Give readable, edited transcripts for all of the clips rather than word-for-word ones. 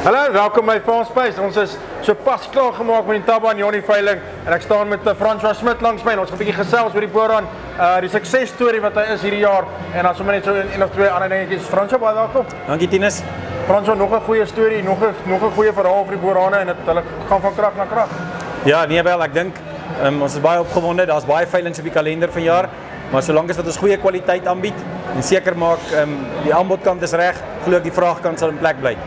Hallo, welkom by Farm Space. Ons is so pas klaargemaak met die Ntaba Nyoni veiling en ek staan met Francois langs my en ons gaan 'n bietjie gesels oor die Boran, die suksesstorie wat hy is hierdie jaar en dan sommer net so een of twee ander dingetjies. Francois, baie welkom. Dankie Tinus. Francois, nog 'n goeie storie, nog 'n goeie verhaal vir die Borane en hulle gaan van krag na krag. Ja, nee wel, ek dink ons is baie opgewonde. Daar's baie veilings op die kalender vanjaar, maar solank as dat ons goeie kwaliteit aanbied en seker maak die aanbodkant is reg, glo ek die vraagkant sal in plek bly.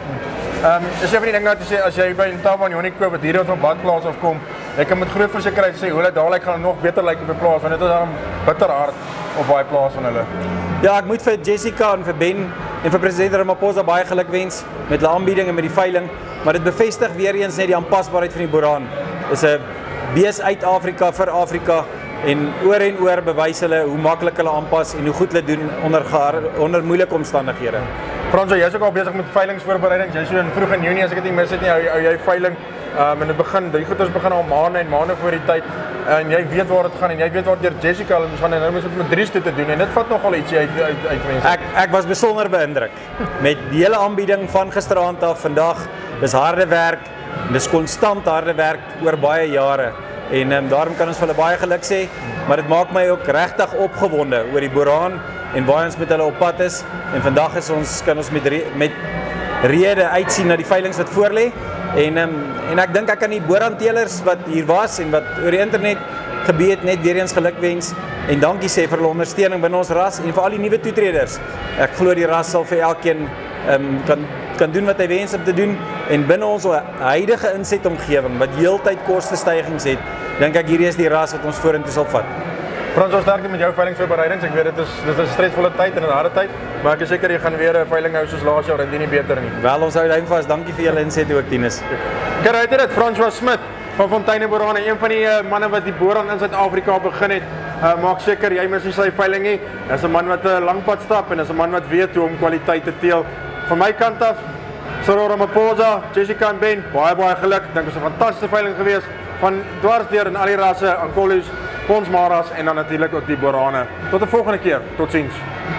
Is jy van die ding nou te sê, as jy by Ntaba Nyoni koop wat hierdie van badplaas afkom, jy kan met groot versekerheid sê hoe dit dadelijk gaan nog beter lyk op die plaas, want dit is dan bitter hard op baie plaas van hulle. Ja, ek moet vir Jessica en vir Ben en vir president Ramaphosa baie geluk wens met hulle aanbieding en met die veiling, maar dit bevestig weer eens net die aanpasbaarheid van die Boran. Dis 'n bees uit Afrika vir Afrika en oor bewys hulle hoe maklik hulle aanpas en hoe goed hulle doen onder moeilike omstandighede. Francois, jy is ook al besig met veilingsvoorbereidings. Jy is so in vroeg in Junie, as ek dit nie mis het nie, hou jy veiling. En dit begin, die goeders begin al maande en maande voor die tyd. En jy weet waar dit gaan en jy weet waar deur Jessica hulle gaan en nou moet dit met 3 stoete doen en dit vat nogal ietsie uit mense. Ek was besonder beïndruk met die hele aanbieding van gisteraand af vandag. Dis harde werk, dis konstant harde werk oor baie jare. En daarom kan ons vir hulle baie geluk sê, maar dit maak my ook regtig opgewonde oor die Boran en waar ons met hulle op pad is. En vandag kan ons met rede uitsien na die veilings wat voorlê. En ek dink ek kan die Boran-teelers wat hier was en wat oor die internet gebied net weer eens geluk wens en dankie sê vir hulle ondersteuning binne ons ras en vir al die nuwe toetreders. Ek glo die ras sal vir elkeen kan doen wat hy wens om te doen en binne ons huidige insetomgewing wat heeltyd kostestygings het, dink ek hierdie is die ras wat ons vorentoe sal vat. Francois, sterkte met jou veilingsvoorbereidings. Ek weet dit is 'n stresvolle tyd en 'n harde tyd, maar ek is seker jy gaan weer 'n veiling hou soos laas jaar en dit nie beter nie. Wel, ons hou duim vas. Dankie vir julle inset ook, Tinus. Kyk, dit Francois van Fonteine Borane, een van die manne wat die Boran in Suid-Afrika begin het. Maak seker jy mis nie sy veiling nie. Dis 'n man wat 'n lang pad stap en is 'n man wat weet hoe om kwaliteit te teel. Van my kant af, President Ramaphosa, Jessica en Ben, baie geluk. Ek dink dit is 'n fantastiese veiling geweest van dwarsdeur in al die rasse, Ankolus, Ponsmaras en dan natuurlik ook die Borane. Tot 'n volgende keer. Totsiens.